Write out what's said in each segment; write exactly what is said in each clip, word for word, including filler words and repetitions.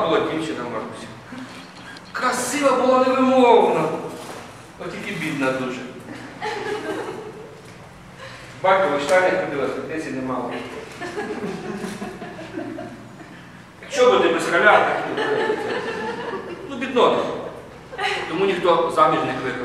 була дівчина Маруся. Красива була невимовна. От тільки бідна дуже. Батько в штанях ходила, спідниці не мало. Що буде без халя, так і ну, біднота. Тому ніхто заміж не кликав.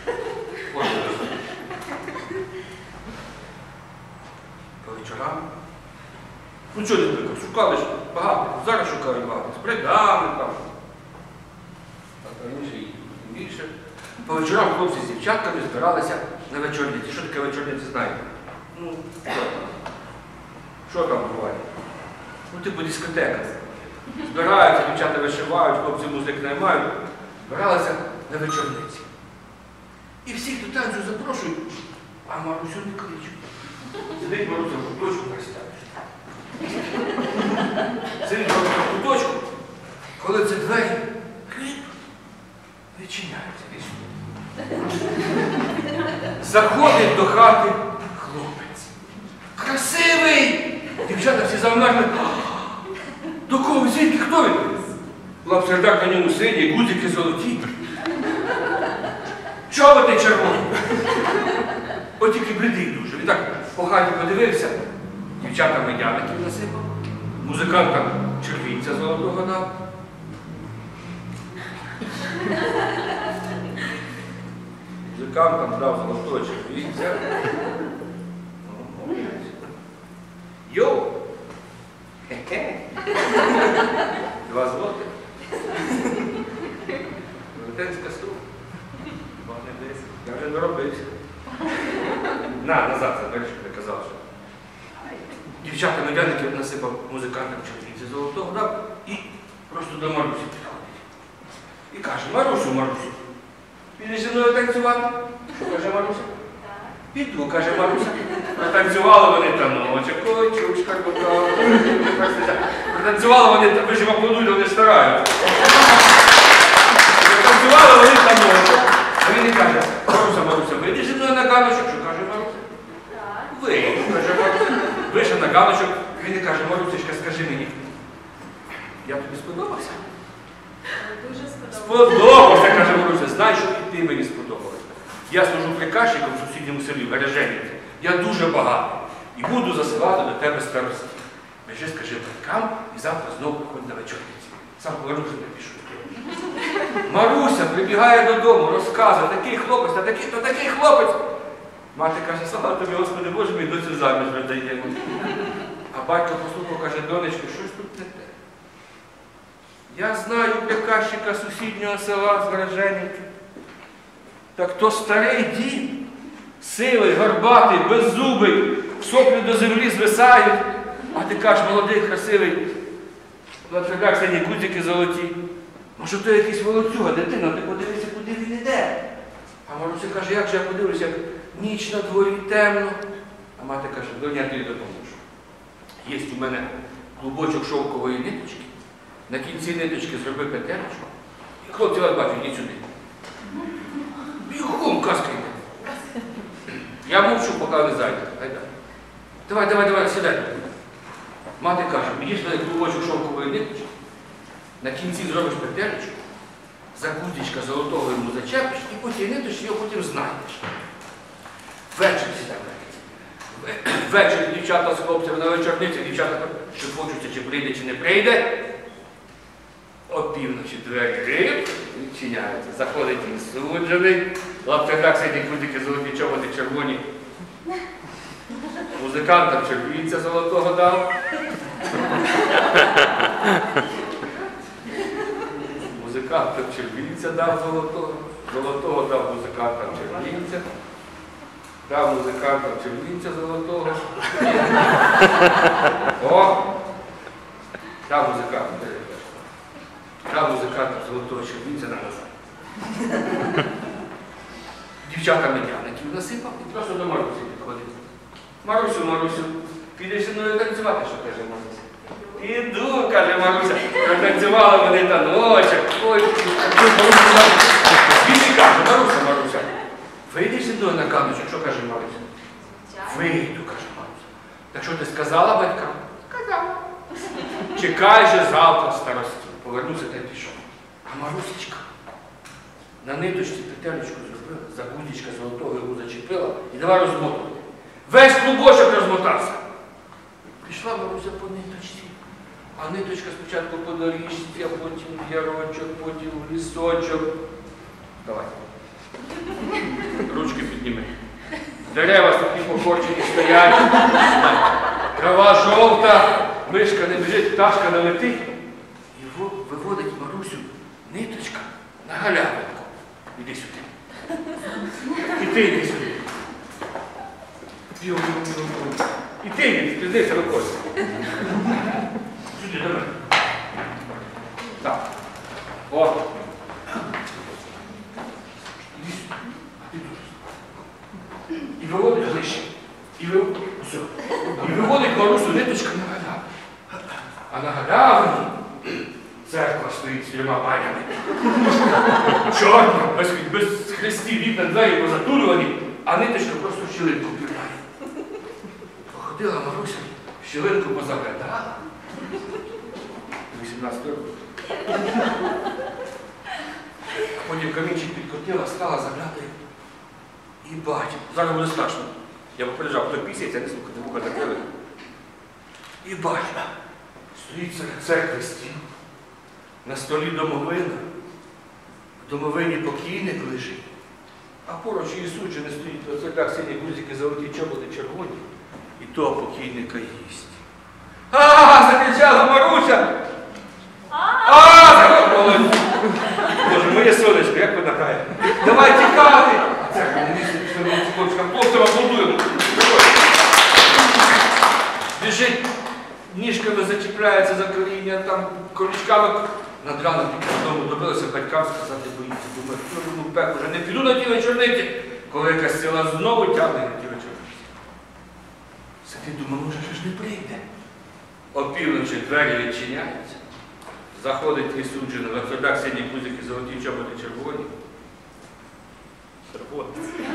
По вечорам. Ну чого не кликав? Шукали ж багато. Зараз шукають багато. З бригами там. Так раніше і більше. По вечорам хлопці з дівчатками збиралися на вечорниці. Що таке вечорниці, знаєте? Ну, що там? Що там буває? Ну, типу дискотека. Збираються, дівчата вишивають, хлопці музик наймають. Збиралися на вечорниці. І всіх до танцю запрошують, а Марусю не кличуть. Сидить Маруся в куточку, представиш. Сидить Маруся в куточку, коли це двері, кліп, відчиняються. Заходить до хати хлопець. Красивий! Дівчата всі завмерли. До кого? Звідки? Хто він? Лапсердак на ньому синій, гудзики золоті. Чоботи червоні. От тільки блідий дуже. Він так по хаті подивився. Дівчатам медяників насипав. Музикантам червінця золотого дав. Музикантам дав золотого червінця. Йоу! Хе-хе! Два злотих. Велетенська сума. Я вже не робився. На, назад, забереш, як я казав, що. Дівчата медяників насипав музикантам червінці золотого дав і просто до Марусі підходить. І каже: Марусю, Марусю, підеш зі мною танцювати? Що каже Маруся? Піду, каже Маруся. Протанцювали вони таночок, ой, чучка, кота. Протанцювали вони, ви ж аплодуєте, вони стараються. Протанцювали вони таночок. А він і каже: Маруся, Маруся, вийдеш зі мною на ганочок? Що каже Маруся? Вийду, каже Маруся. Вийшов на ганочок, він і каже: Марусечка, скажи мені, я тобі сподобався? Дуже сподобався. Сподобався, каже Маруся. Знаєш, що і ти мені сподобалася. Я служу приказчиком в сусідньому селі, в Береженівці. Я дуже багатий і буду засилати до тебе старостів. Біжи, скажи батькам і завтра знову приходь на вечорниці. Сам повернувся не пішов. Маруся прибігає додому, розказує: такий хлопець, та такий, то такий хлопець. Мати каже: слава тобі, Господи Боже мій, доцю заміж видаємо. А батько послухав, каже: донечко, щось тут не те. Я знаю приказчика сусіднього села з Береженівки. Так то старий дід, сивий, горбатий, беззубий, соплі до землі звисають, а ти кажеш: молодий, красивий, лапсердак сині, гудзики золоті. Може, то якийсь волоцюга, дитина, ти подивися, куди він іде. А Маруся каже: як же я подивлюся, як ніч на дворі, темно. А мати каже: доня, я тобі допоможу. Є у мене клубочок шовкової ниточки, на кінці ниточки зроби петелечку. І хлопці, вас бачу, йдіть сюди. Бігом, казка йде. Я мовчу, поки не зайде. Давай, давай, давай, сідай. Мати каже: мені ж дай клубочок шовкової ниточки, на кінці зробиш петелечку, за гудзичка золотого йому зачепиш, і по тій ниточці його потім знайдеш. Ввечері сідай. Ввечері дівчата з хлопцями на вечорниці, дівчата що хочуться, чи прийде, чи не прийде. Опівночі двері відчиняються. Заходить він суджений, лапсердак сидить, гудзики золоті, чоботи червоні. Музикантам червінця золотого дав. Музикантам червінця дав золотого. Золотого дав музикантам червінця. Дав музикантам червінця золотого. О! Дав музикантам. Дав музикантам золотого червінця на назад. Дівчата медяників насипав і просто до Марусі підходить. Марусю, Марусю, підеш зі мною танцювати, що каже Маруся? Іду, каже Маруся. Протанцювали вони таночок. Ой, він і каже: Маруся, Маруся, вийдеш зі мною на ганочок, що каже Маруся? Вийду, каже Маруся. Так що ти сказала батькам? Сказала. Чекай же завтра старостів. повернувся та й пішов. А Марусечка на ниточці петелечку зробила, за гудічка золотого його зачепила і давай розмотувати. Весь клубочок розмотався. Пішла Маруся по ниточці. А ниточка спочатку по доріжці, а потім в ярочок, потім в лісочок. Давай. Ручки підніми. Дерева такі покорчені стоять. Трава жовта, мишка не біжить, пташка не летить. І виводить Марусю ниточка на галявинку. Іди сюди. І ти йди сюди. І ти йди, спізнися рукою. Сюди, давай. Так. О. Іди сюди. А ти тут. І виводить ближче. І виводить. Все. І виводить Марусю ниточка на галявину. А на галявині церква стоїть з трьома банями. Чорна, без, без хрестів, вікна, двері позатулювані, а ниточка просто в щілинку пірнає. Походила Маруся, в щілинку позаглядала. вісімнадцять років. А потім камінчик підкотила, стала, заглядає. І бачить. Зараз буде страшно. Я попереджав, хто пісяється, не слухайте, вуха закрили. І бачить. Стоїть серед церкви стіл. На столі домовина. В домовині покійник лежить. А поруч її суджений стоїть на церквах сині гузики, золоті чоботи, червоні. І то покійника їсть. А, закричала Маруся! А, закричала! Боже, моє сонечко, як вона грає. Давай тікати! А церква не місце, пішли на цікочкам. Хлопцям аплодуємо. Біжить, ніжками зачіпляється за коріння, там корічками. Над ранок додому добилися батькам сказати, боїться. Думаю, що йому пек, вже не піду на ті вечорниці, коли якась сила знову тягне на ті вечорниці. Сидить, думаю, може ж не прийде. Опівночі двері відчиняються. Заходить твій суджений, в абсурдах сині гузики, золоті чоботи, червоні. Червоні.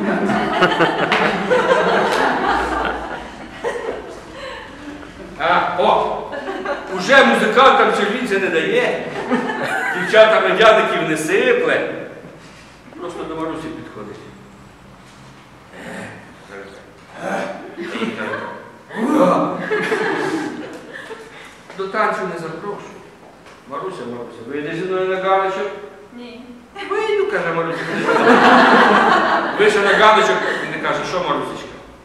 А, о! Уже музикантам червінця не дає, дівчата медяників не сипле. Просто до Марусі підходить. До танцю не запрошую. Маруся, Маруся, вийди зі мною на ганочок? Ні. Вийду, каже Маруся. Вийшов на ганочок і не каже, що Марусечка?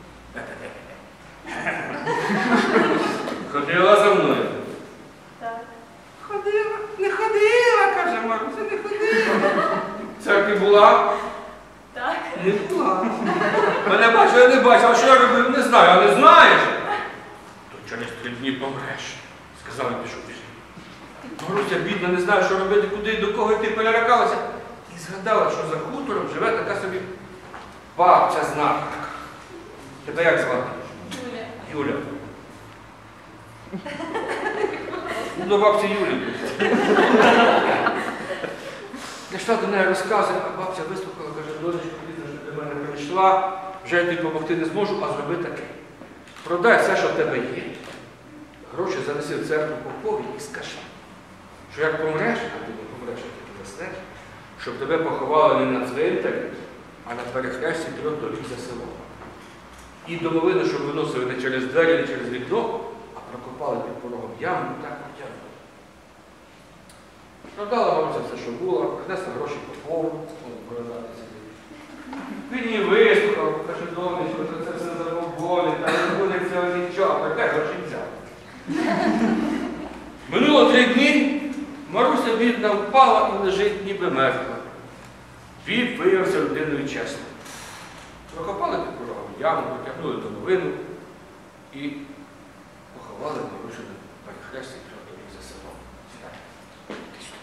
Ходила за мною. Так. Ходила, не ходила, каже Маруся, не ходила. Церкві була? Так. Не була. Мене бачив, я не бачив, а що я робив, не знаю, а не знаєш? То через три дні помреш, сказав і пішов пішов. Маруся, бідна, не знає, що робити, куди і до кого йти, перелякалася. І згадала, що за хутором живе така собі бабця знахарка. Тебе як звати? Юля. Юля. Ну, до бабці Юлі. Я ж до неї розказує, а бабця вислухала, каже, донечко, ти до мене прийшла, вже я тобі допомогти не зможу, а зроби таке. Продай все, що в тебе є. Гроші занеси в церкву попові і скажи, що як помреш, а ти не помреш, а ти заснеш, щоб тебе поховали не на цвинтарі, а на перехресті трьох доріг за селом. І домовину, щоб виносили не через двері, не через вікно, а прокопали під порогом яму і так потягнули. Продала Маруся все, що було, принесла гроші попову, продати собі. Він її вислухав, каже, донечко, це все забобони, та не буде цього нічого, а таке гроші взяв. Минуло три дні, Маруся бідна впала і лежить ніби мертва. Він виявився людиною чесною. Прокопали під порогом яму, потягнули домовину і поховали Марусю на перехресті трьох доріг за селом. Сідай. Іди сюди.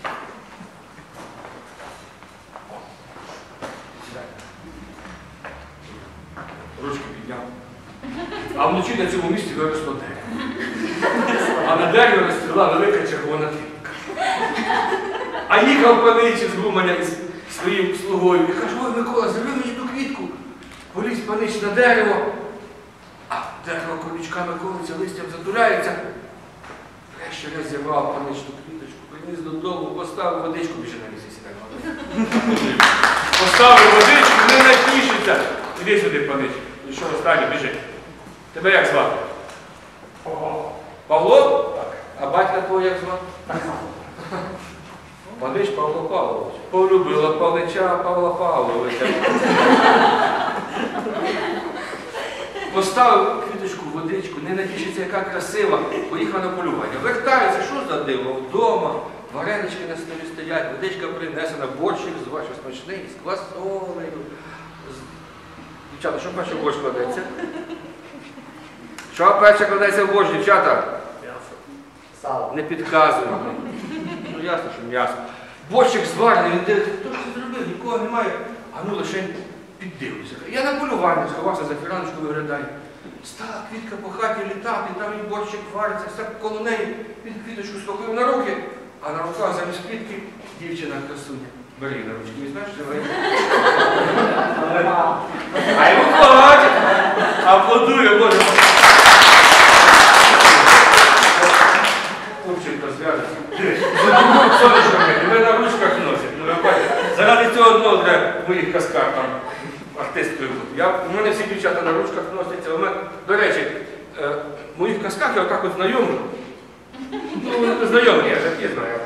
О. Сідай. Ручки підняв. А вночі на цьому місці виросло дерево. А на дереві розцвіла велика червона квітка. А їхав панич з Гуманя із своїм слугою і каже, ой, Микола, зроби мені ту квітку. Поліз панич на дерево, а дерево колючками колиться, листям затуляється. Я ще раз зірвав паничну квіточку, приніс додому, поставив водичку, біжи на лісі сідає. Поставив водичку, не натішиться. Іди сюди, панич. І що останнє, біжи. Тебе як звати? Павло. Павло? Так. А батька твого як звати? Так. Панич Павло Павлович. Полюбила панича Павла Павловича. Поставив квіточку, водичку, не натішиться, яка красива, поїхав на полювання. Вертається, що за диво? Вдома, варенички на столі стоять, водичка принесена, борщик з вашим смачний, з квасолею. З- Дівчата, що перше в борщ кладеться? Що перше кладеться в борщ, дівчата? М'ясо. Сало. Не підказуй мені. Ну ясно, що м'ясо. Борщик зварений, він дивиться, хто ж це зробив, нікого немає. А ну лише піддивлюся. Я на полюванні сховався за фіраночку, виглядаю. Стала квітка по хаті літати, там і борщик вариться, все коло неї, він квіточку схопив на руки, а на руках замість квітки дівчина красуня. Бери на ручки, візьмеш, давай. А йому плаче, аплодує, Боже. Хлопчик розв'яжеться. Сонечко моє, тебе на ручках носять. Ну, ви бачите, заради цього одного треба в моїх казках там артисткою бути. Я, у мене всі дівчата на ручках носяться. У мене, до речі, е, в моїх казках я отак от знайомлю. Ну, вони не знайомі, я ж не знаю.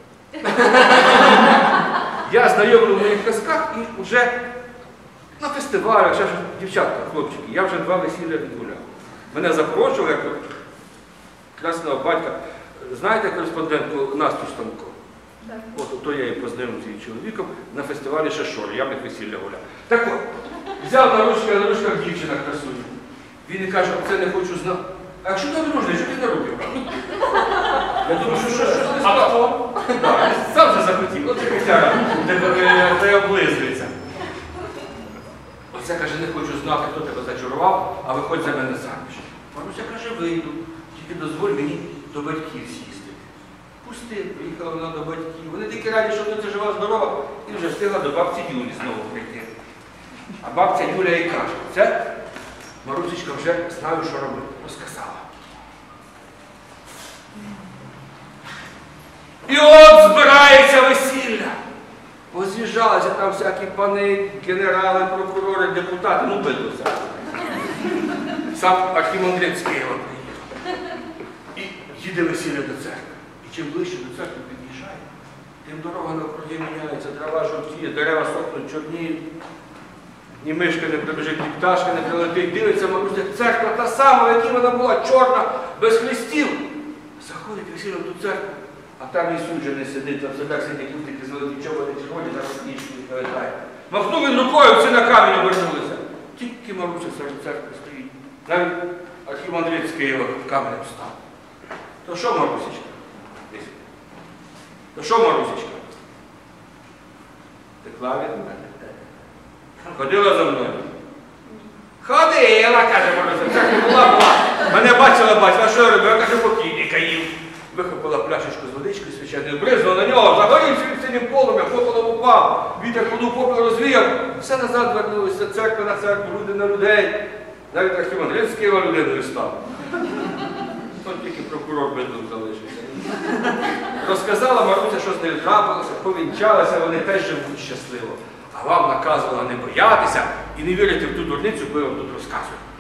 Я знайомлю в моїх казках і вже на фестивалях, ще ж дівчатка, хлопчики, я вже два весілля відгуляв. Мене запрошували, як красного батька. Знаєте кореспондентку Настю Станко? Так. От то я її познайомив з її чоловіком на фестивалі Шашор, я в них весілля гуляв. Так от, взяв на ручки, на ручках дівчина красуня. Він і каже, це не хочу знати. А якщо ти дружний, що ти на руки брав? Я думаю, що що, що ти А сказав? хто? Так, сам же захотів, от китяра, де облизується. Оце каже, не хочу знати, хто тебе зачарував, а виходь за мене заміж. Маруся каже, вийду, тільки дозволь мені до батьків сісти. Пустив, приїхала вона до батьків. Вони тільки раді, що вона жива, здорова, і вже встигла до бабці Юлі знову прийти. А бабця Юля їй каже, це Марусечка вже знаю, що робити. Розказала. І от збирається весілля. Поз'їжджалися там всякі пани, генерали, прокурори, депутати, ну бидуться. Сам архімандрит з Києва приїхав. І їде весілля до церкви. І чим ближче до церкви під'їжджає, тим дорога навкруги міняється, трава жовтіє, дерева сохнуть, чорніють. Ні мишка не прибіжить, ні пташка не прилетить. Дивиться, Маруся, церква та сама, в якій вона була, чорна, без хрестів. Заходить весілля в ту церкву, а там і суджений сидить, там так сидять кутики, золоті чоботи, червоні, зараз нічку не повертає. Махнув він рукою, всі на камінь обернулися. Тільки Маруся серед церкви стоїть. Навіть архімандрит з Києва каменем став. То що, Марусечка? То що, Марусечка? Текла від мене. Ходила за мною? Ходила, каже Маруся, це не була була. Мене бачила, бачила, що я робив, я каже, покійника їв. Вихопила пляшечку з водичкою свяченою, бризнула на нього, загорівся він синім полум'ям, попелом упав, вітер подув, попел розвіяв. Все назад вернулося, церква на церкву, люди на людей. Навіть архімандрит з Києва людиною став. От тільки прокурор бедук залишився. Розказала Маруся, що з нею трапилося, повінчалася, вони теж живуть щасливо. А вам наказувала не боятися і не вірити в ту дурницю, яку я вам тут розказую.